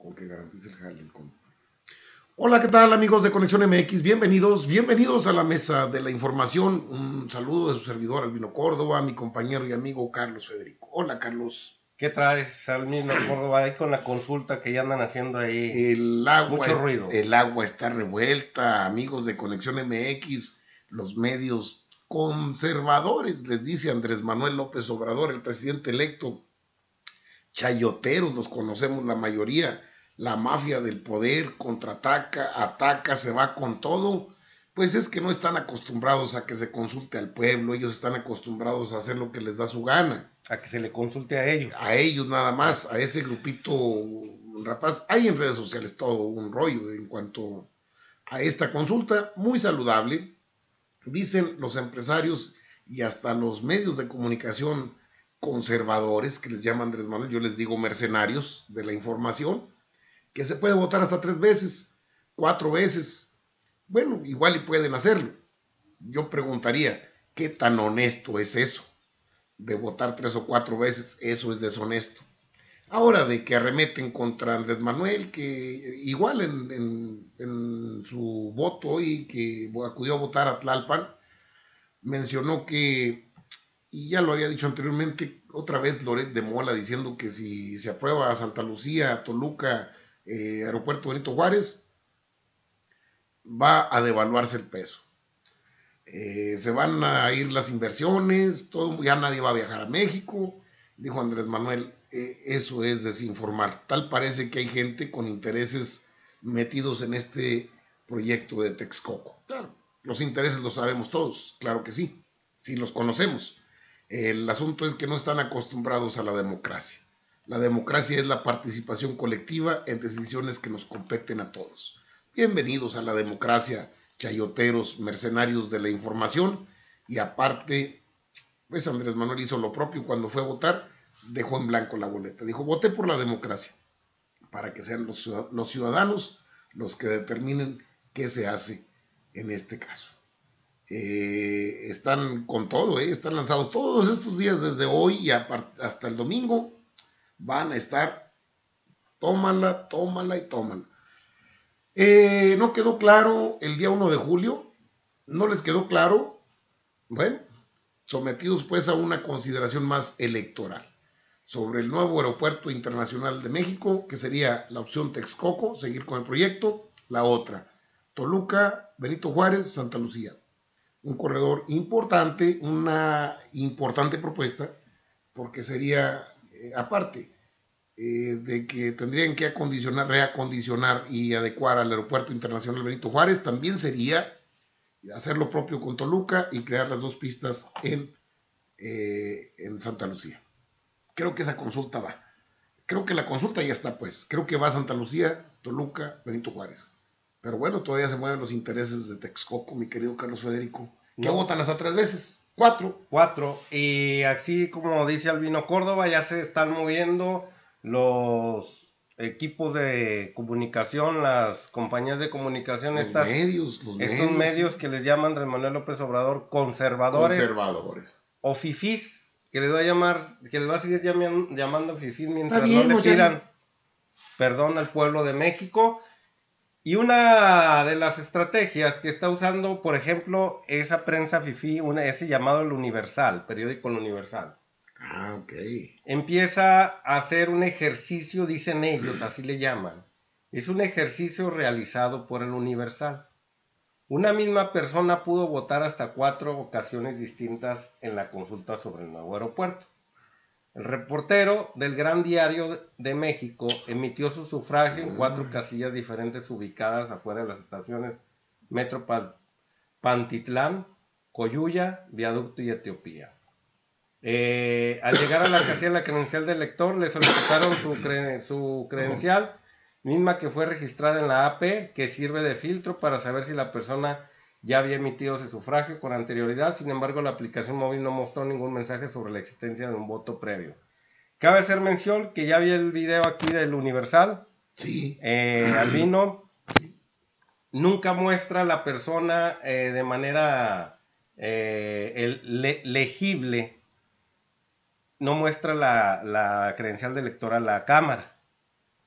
con que garantice el jale. Hola, ¿qué tal, amigos de Conexión MX? Bienvenidos a la mesa de la información. Un saludo de su servidor Albino Córdoba, mi compañero y amigo Carlos Federico. Hola, Carlos. ¿Qué traes, Albino Córdoba, ahí con la consulta que ya andan haciendo ahí? Mucho ruido. El agua está revuelta, amigos de Conexión MX, los medios conservadores, les dice Andrés Manuel López Obrador, el presidente electo. Chayoteros, los conocemos la mayoría. La mafia del poder contraataca, ataca, se va con todo. Pues es que no están acostumbrados a que se consulte al pueblo, ellos están acostumbrados a hacer lo que les da su gana. A que se le consulte a ellos. A ellos nada más, a ese grupito rapaz. Hay en redes sociales todo un rollo en cuanto a esta consulta, muy saludable. Dicen los empresarios y hasta los medios de comunicación conservadores, que les llama Andrés Manuel, yo les digo mercenarios de la información, que se puede votar hasta 3 veces, 4 veces. Bueno, igual y pueden hacerlo. Yo preguntaría, ¿qué tan honesto es eso? De votar 3 o 4 veces, eso es deshonesto. Ahora, de que arremeten contra Andrés Manuel, que igual en su voto hoy, que acudió a votar a Tlalpan, mencionó que, y ya lo había dicho anteriormente, otra vez Loret de Mola diciendo que si se aprueba a Santa Lucía, Toluca, Aeropuerto Benito Juárez, va a devaluarse el peso. Se van a ir las inversiones, todo, ya nadie va a viajar a México, dijo Andrés Manuel. Eso es desinformar. Tal parece que hay gente con intereses metidos en este proyecto de Texcoco. Claro, los intereses los sabemos todos, claro que sí, sí los conocemos. El asunto es que no están acostumbrados a la democracia. La democracia es la participación colectiva en decisiones que nos competen a todos. Bienvenidos a la democracia, chayoteros, mercenarios de la información. Y aparte, pues Andrés Manuel hizo lo propio cuando fue a votar, dejó en blanco la boleta. Dijo, voté por la democracia, para que sean los ciudadanos los que determinen qué se hace en este caso. Están con todo, están lanzados todos estos días, desde hoy y hasta el domingo, van a estar, tómala, tómala y tómala. No quedó claro el día 1 de julio, no les quedó claro, bueno, sometidos pues a una consideración más electoral sobre el nuevo aeropuerto internacional de México, que sería la opción Texcoco, seguir con el proyecto, la otra, Toluca, Benito Juárez, Santa Lucía. Un corredor importante, una importante propuesta, porque sería, aparte de que tendrían que reacondicionar y adecuar al Aeropuerto Internacional Benito Juárez, también sería hacer lo propio con Toluca y crear las 2 pistas en Santa Lucía. Creo que esa consulta va. Creo que la consulta ya está, pues. Creo que va a Santa Lucía, Toluca, Benito Juárez. Pero bueno, todavía se mueven los intereses de Texcoco, mi querido Carlos Federico. ¿Qué votan hasta 3 veces? 4. 4. Y así como dice Albino Córdoba, ya se están moviendo los equipos de comunicación, las compañías de comunicación, estos medios que les llaman Andrés Manuel López Obrador conservadores. O fifís, que les va a seguir llamando fifís mientras no le pidan perdón al pueblo de México. Y una de las estrategias que está usando, por ejemplo, esa prensa fifí, ese llamado El Universal, periódico El Universal. Ah, ok. Empieza a hacer un ejercicio, dicen ellos, así le llaman. Es un ejercicio realizado por El Universal. Una misma persona pudo votar hasta 4 ocasiones distintas en la consulta sobre el nuevo aeropuerto. El reportero del Gran Diario de México emitió su sufragio en 4 casillas diferentes ubicadas afuera de las estaciones Metro Pantitlán, Coyuya, Viaducto y Etiopía. Al llegar a la casilla de la credencial del lector, le solicitaron su credencial, misma que fue registrada en la AP, que sirve de filtro para saber si la persona ya había emitido ese sufragio con anterioridad. Sin embargo, la aplicación móvil no mostró ningún mensaje sobre la existencia de un voto previo. Cabe hacer mención que ya vi el video aquí del Universal. Sí. Albino. Sí. Nunca muestra a la persona de manera legible. No muestra la credencial de lector a la cámara.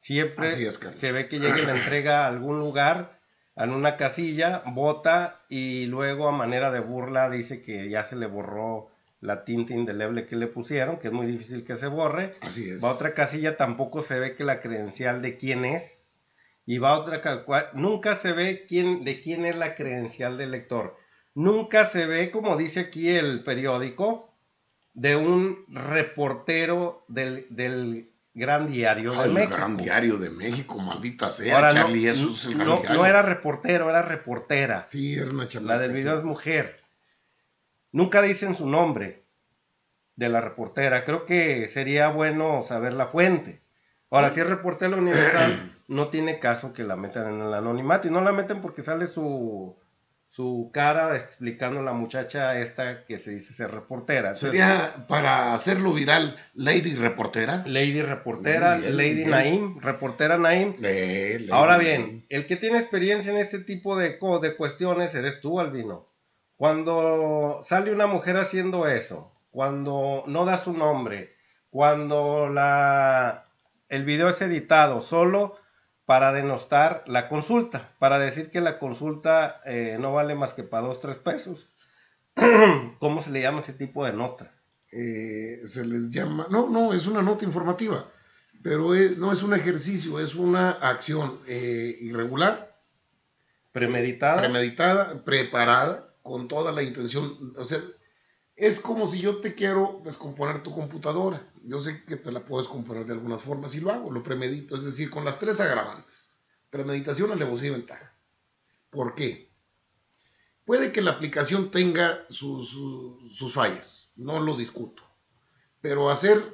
Siempre Así es, Carlos. se ve que llega y la entrega a algún lugar, en una casilla, vota y luego a manera de burla dice que ya se le borró la tinta indeleble que le pusieron, que es muy difícil que se borre. Así es. Va a otra casilla, tampoco se ve que la credencial de quién es. Y va a otra, nunca se ve de quién es la credencial del lector. Nunca se ve, como dice aquí el periódico, de un reportero del Gran Diario de El México. Gran Diario de México, maldita sea, Ahora, Charlie, eso es el Gran Diario. No era reportero, era reportera. Sí, era una chamaca. La del video es mujer. Nunca dicen su nombre de la reportera. Creo que sería bueno saber la fuente. Ahora, si es reportero universal, no tiene caso que la metan en el anonimato. Y no la meten porque sale su cara explicando a la muchacha esta que se dice ser reportera. Entonces, sería, para hacerlo viral, Lady Reportera. Lady Reportera, Bien, Lady bien. Naim, Reportera Naim. Lady Ahora bien, Naim. el que tiene experiencia en este tipo de cuestiones eres tú, Albino. Cuando sale una mujer haciendo eso, cuando no da su nombre, cuando el video es editado solo para denostar la consulta, para decir que la consulta no vale más que para 2, 3 pesos. ¿Cómo se le llama ese tipo de nota? Se les llama, no, es una nota informativa, pero no es un ejercicio, es una acción irregular, Premeditada, preparada, con toda la intención, o sea, es como si yo te quiero descomponer tu computadora. Yo sé que te la puedo descomponer de algunas formas y lo hago, lo premedito, es decir, con las 3 agravantes. Premeditación, alevosía y ventaja. ¿Por qué? Puede que la aplicación tenga sus fallas, no lo discuto. Pero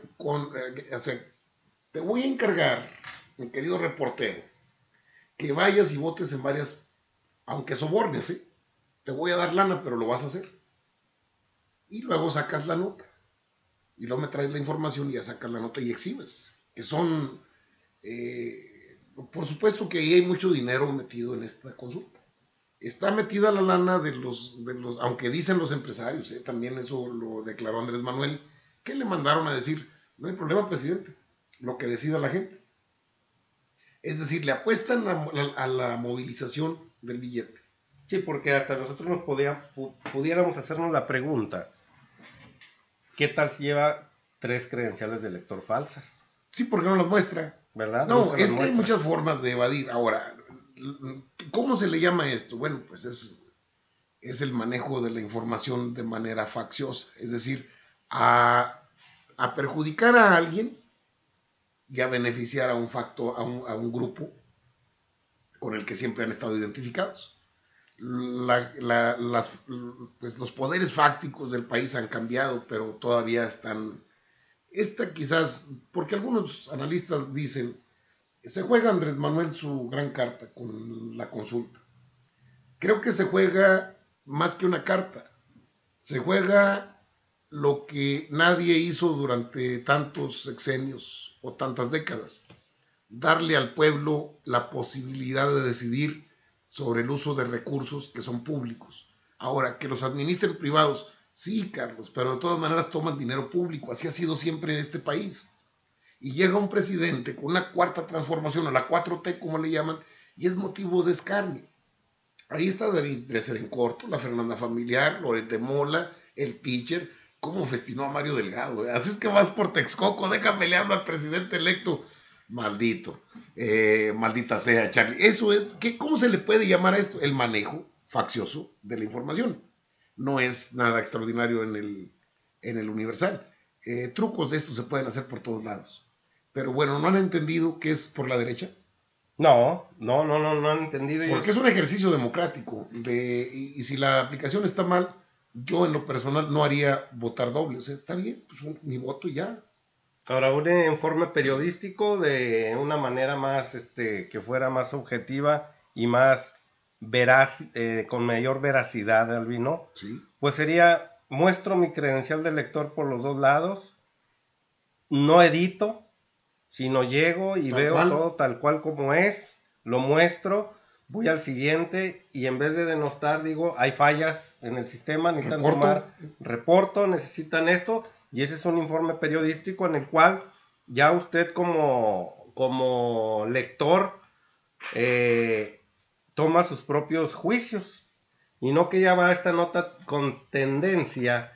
te voy a encargar, mi querido reportero, que vayas y votes en varias, aunque sobornes, ¿eh? Te voy a dar lana, pero lo vas a hacer. Y luego sacas la nota. Y luego me traes la información y ya sacas la nota y exhibes. Que son, por supuesto que ahí hay mucho dinero metido en esta consulta. Está metida la lana de los aunque dicen los empresarios, también eso lo declaró Andrés Manuel, que le mandaron a decir, no hay problema, presidente, lo que decida la gente. Es decir, le apuestan a la movilización del billete. Sí, porque hasta nosotros pudiéramos hacernos la pregunta, ¿qué tal si lleva 3 credenciales de lector falsas? Sí, porque no las muestra. ¿Verdad? No, es que hay muchas formas de evadir. Ahora, ¿cómo se le llama esto? Bueno, pues es el manejo de la información de manera facciosa. Es decir, a perjudicar a alguien y a beneficiar a un grupo con el que siempre han estado identificados. Pues los poderes fácticos del país han cambiado, pero todavía están. Esta quizás, porque algunos analistas dicen, se juega Andrés Manuel su gran carta con la consulta. Creo que se juega más que una carta, se juega lo que nadie hizo durante tantos sexenios o tantas décadas, darle al pueblo la posibilidad de decidir sobre el uso de recursos que son públicos. Ahora, que los administren privados, sí, Carlos, pero de todas maneras toman dinero público, así ha sido siempre en este país. Y llega un presidente con una cuarta transformación, o la 4T como le llaman, y es motivo de escarnio. Ahí está Denise Dresser en corto, la Fernanda Familiar, Loret de Mola, el teacher, cómo festinó a Mario Delgado. Así es que vas por Texcoco, déjame le hablo al presidente electo. Maldito, maldita sea, Charlie. Eso es, ¿cómo se le puede llamar a esto? El manejo faccioso de la información. No es nada extraordinario en el Universal. Trucos de esto se pueden hacer por todos lados. Pero bueno, ¿no han entendido que es por la derecha? No han entendido. Porque es un ejercicio democrático. Y si la aplicación está mal, yo en lo personal no haría votar doble. O sea, está bien, pues mi voto y ya. Ahora, un informe periodístico de una manera más, que fuera más objetiva y más veraz, con mayor veracidad, Albino, Sí. Pues sería, muestro mi credencial de lector por los 2 lados, no edito, sino llego y veo todo tal cual como es, lo muestro, voy al siguiente y en vez de denostar digo, hay fallas en el sistema, necesitan sumar, reporto, necesitan esto, y ese es un informe periodístico en el cual ya usted como como lector toma sus propios juicios, y no que ya va esta nota con tendencia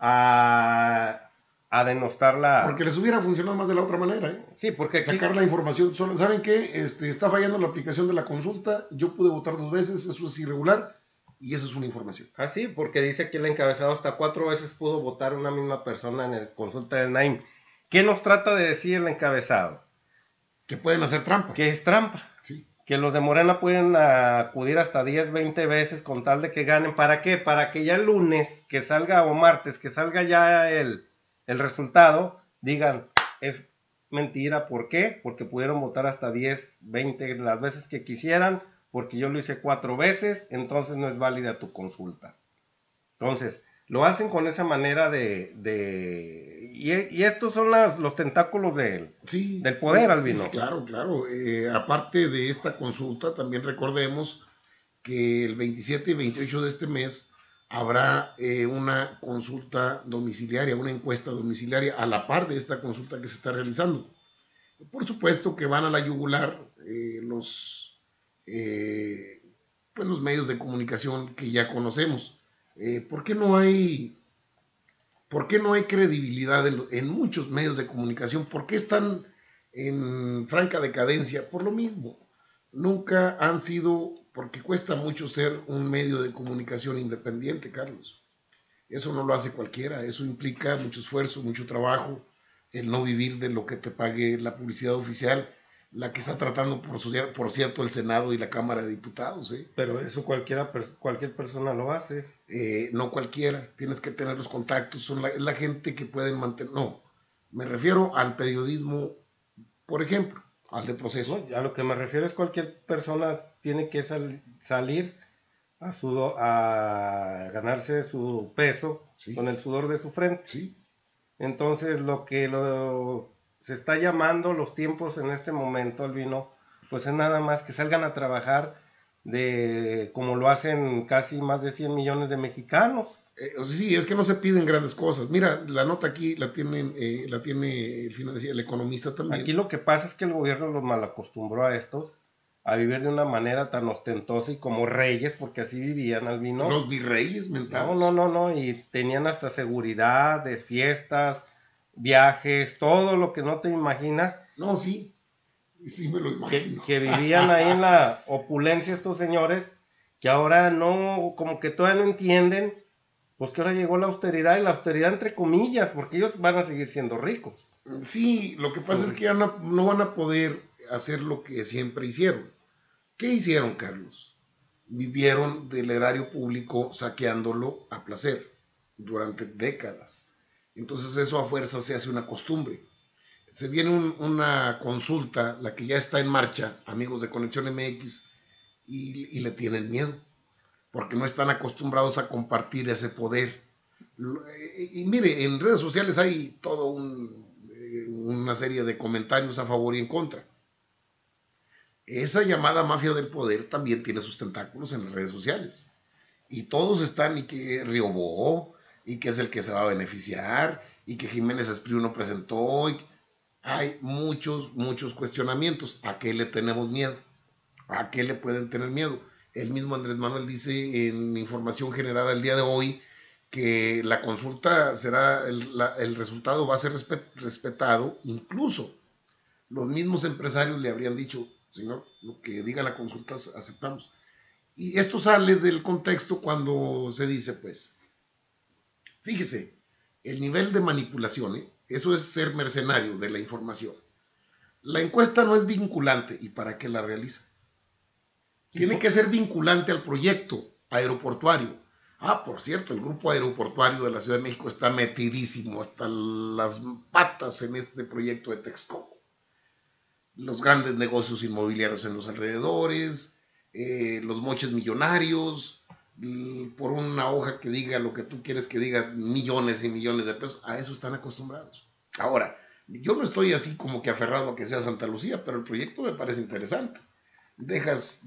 a denostar la... Porque les hubiera funcionado más de la otra manera, ¿eh? Sí, porque aquí... Sacar la información. ¿Saben qué? Está fallando la aplicación de la consulta. Yo pude votar 2 veces, eso es irregular y esa es una información. Ah, sí, porque dice aquí el encabezado hasta 4 veces pudo votar una misma persona en la consulta del NAIM. ¿Qué nos trata de decir el encabezado? Que pueden hacer trampa. Que es trampa. Sí. Que los de Morena pueden acudir hasta 10, 20 veces con tal de que ganen. ¿Para qué? Para que ya el lunes que salga o martes que salga ya el resultado, digan, es mentira. ¿Por qué? Porque pudieron votar hasta 10, 20 las veces que quisieran, porque yo lo hice 4 veces, entonces no es válida tu consulta. Entonces, lo hacen con esa manera y estos son los tentáculos del poder, Albino. Sí, claro. Aparte de esta consulta, también recordemos que el 27 y 28 de este mes habrá una consulta domiciliaria, una encuesta domiciliaria a la par de esta consulta que se está realizando. Por supuesto que van a la yugular los medios de comunicación que ya conocemos. ¿Por qué no hay credibilidad en muchos medios de comunicación? ¿Por qué están en franca decadencia? Por lo mismo. Nunca han sido, porque cuesta mucho ser un medio de comunicación independiente, Carlos. Eso no lo hace cualquiera, eso implica mucho esfuerzo, mucho trabajo, el no vivir de lo que te pague la publicidad oficial, la que está tratando, por cierto, el Senado y la Cámara de Diputados. Pero eso cualquier persona lo hace. No cualquiera, tienes que tener los contactos, es la gente que pueden mantener. No, me refiero al periodismo, por ejemplo, al de proceso. No, a lo que me refiero es cualquier persona tiene que salir a ganarse su peso, sí, con el sudor de su frente. Sí. Entonces lo que se está llamando los tiempos en este momento, Albino, pues es nada más que salgan a trabajar como lo hacen casi más de 100 millones de mexicanos. Sí, es que no se piden grandes cosas. Mira, la nota aquí la tiene el economista también. Aquí lo que pasa es que el gobierno los malacostumbró a estos a vivir de una manera tan ostentosa y como reyes, porque así vivían, Albino. Los virreyes mentales. No, y tenían hasta seguridad, fiestas, viajes, todo lo que no te imaginas. No, sí me lo imagino. Que vivían ahí en la opulencia estos señores, que ahora no, como que todavía no entienden, pues que ahora llegó la austeridad, y la austeridad entre comillas, porque ellos van a seguir siendo ricos. Sí, lo que pasa es que ya no van a poder hacer lo que siempre hicieron. ¿Qué hicieron, Carlos? Vivieron del erario público saqueándolo a placer durante décadas. Entonces eso a fuerza se hace una costumbre. Se viene una consulta, la que ya está en marcha, amigos de Conexión MX, y le tienen miedo, porque no están acostumbrados a compartir ese poder. Y mire, en redes sociales hay toda una serie de comentarios a favor y en contra. Esa llamada mafia del poder también tiene sus tentáculos en las redes sociales. Y todos están, y que Riobó, y que es el que se va a beneficiar, y que Jiménez Espriu no presentó. Hay muchos cuestionamientos. ¿A qué le tenemos miedo? ¿A qué le pueden tener miedo? El mismo Andrés Manuel dice en información generada el día de hoy que la consulta será, el resultado va a ser respetado. Incluso los mismos empresarios le habrían dicho, señor, lo que diga la consulta aceptamos. Y esto sale del contexto cuando se dice, pues, fíjese, el nivel de manipulación, eso es ser mercenario de la información. La encuesta no es vinculante, ¿y para qué la realiza? Tiene que ser vinculante al proyecto aeroportuario. Por cierto, el grupo aeroportuario de la Ciudad de México está metidísimo hasta las patas en este proyecto de Texcoco. Los grandes negocios inmobiliarios en los alrededores, los moches millonarios, por una hoja que diga lo que tú quieres que diga, millones y millones de pesos, a eso están acostumbrados. Ahora, yo no estoy así como que aferrado a que sea Santa Lucía, pero el proyecto me parece interesante. Dejas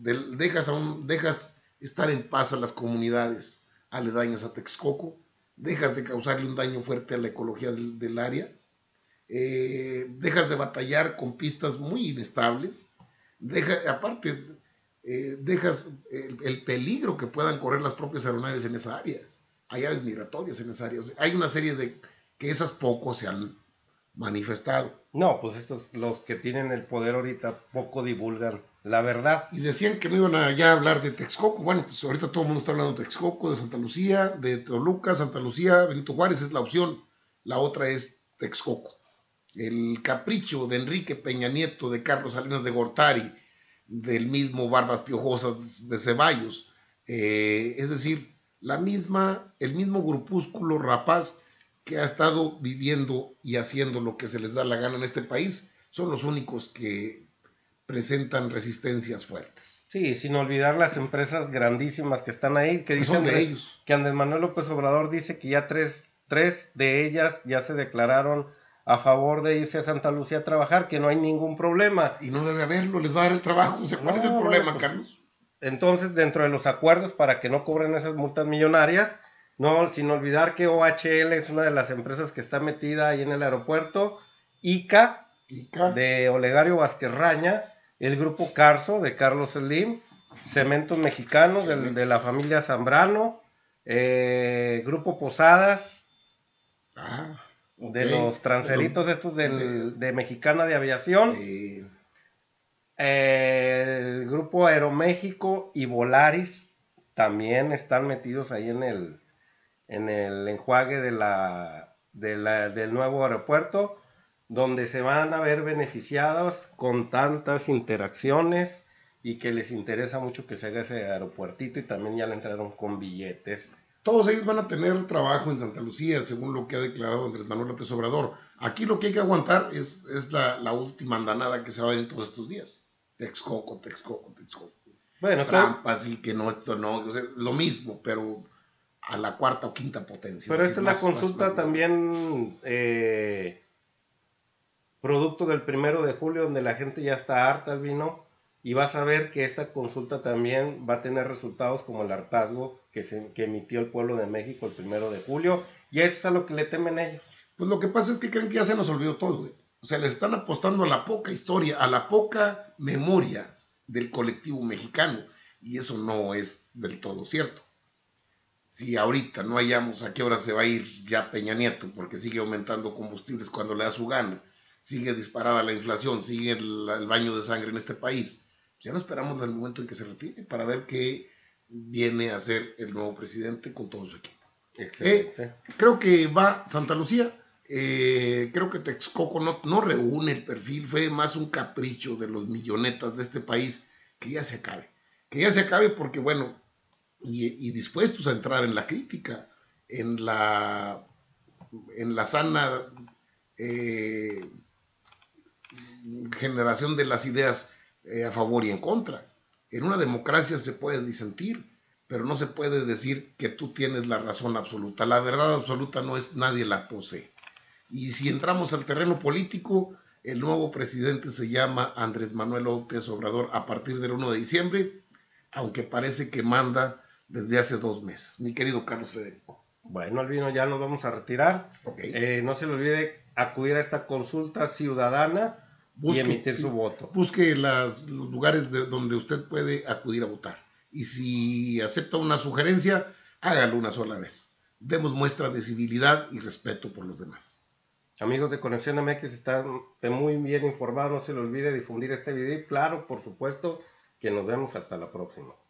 estar en paz a las comunidades aledañas a Texcoco, dejas de causarle un daño fuerte a la ecología del área. dejas de batallar con pistas muy inestables, aparte, dejas el peligro que puedan correr las propias aeronaves en esa área. Hay aves migratorias en esa área. O sea, hay una serie de que esas pocos se han manifestado. No, pues estos, los que tienen el poder ahorita, poco divulgan la verdad. Y decían que no iban a ya hablar de Texcoco. Bueno, pues ahorita todo el mundo está hablando de Texcoco, de Santa Lucía, de Toluca, Santa Lucía, Benito Juárez es la opción. La otra es Texcoco. El capricho de Enrique Peña Nieto, de Carlos Salinas de Gortari, del mismo Barbas Piojosas de Ceballos, es decir, el mismo grupúsculo rapaz que ha estado viviendo y haciendo lo que se les da la gana en este país, son los únicos que presentan resistencias fuertes. Sí, sin olvidar las empresas grandísimas que están ahí, que dicen de ellos. Que Andrés Manuel López Obrador dice que ya tres de ellas ya se declararon a favor de irse a Santa Lucía a trabajar, que no hay ningún problema. Y no debe haberlo, les va a dar el trabajo. O sea, ¿cuál es el problema, pues, Carlos? Entonces, dentro de los acuerdos para que no cobren esas multas millonarias, no, sin olvidar que OHL es una de las empresas que está metida ahí en el aeropuerto, ICA. De Olegario Vázquez-Raña, el grupo Carso de Carlos Slim, Cementos Mexicanos de la familia Zambrano, grupo Posadas, de los transferitos estos de Mexicana de Aviación, el grupo Aeroméxico y Volaris también están metidos ahí en el enjuague del nuevo aeropuerto, donde se van a ver beneficiados con tantas interacciones y que les interesa mucho que se haga ese aeropuertito, y también ya le entraron con billetes. Todos ellos van a tener trabajo en Santa Lucía, según lo que ha declarado Andrés Manuel López Obrador. Aquí lo que hay que aguantar es la última andanada que se va a ver en todos estos días. Texcoco. Bueno, trampas y que no, esto no, o sea, lo mismo, pero a la cuarta o quinta potencia. Pero esta es la consulta también producto del 1 de julio, donde la gente ya está harta, Albino, y vas a ver que esta consulta también va a tener resultados como el hartazgo que emitió el pueblo de México el 1 de julio, y eso es a lo que le temen ellos. Pues lo que pasa es que creen que ya se nos olvidó todo, güey. O sea, les están apostando a la poca historia, a la poca memoria del colectivo mexicano, y eso no es del todo cierto. Si ahorita no hallamos a qué hora se va a ir ya Peña Nieto, porque sigue aumentando combustibles cuando le da su gana, sigue disparada la inflación, sigue el baño de sangre en este país, ya no esperamos el momento en que se retire para ver qué viene a hacer el nuevo presidente con todo su equipo. Excelente. Creo que va Santa Lucía. Creo que Texcoco no reúne el perfil, fue más un capricho de los millonetas de este país, que ya se acabe, porque bueno, y dispuestos a entrar en la crítica, en la sana generación de las ideas a favor y en contra. En una democracia se puede disentir, pero no se puede decir que tú tienes la razón absoluta. La verdad absoluta no es, nadie la posee. Y si entramos al terreno político, el nuevo presidente se llama Andrés Manuel López Obrador a partir del 1 de diciembre, aunque parece que manda desde hace 2 meses. Mi querido Carlos Federico. Bueno, Albino, ya nos vamos a retirar. Okay. No se le olvide acudir a esta consulta ciudadana y emitir su voto. Busque los lugares donde usted puede acudir a votar. Y si acepta una sugerencia, hágalo una sola vez. Demos muestra de civilidad y respeto por los demás. Amigos de Conexión MX, están muy bien informados. No se le olvide difundir este video. Y claro, por supuesto, que nos vemos hasta la próxima.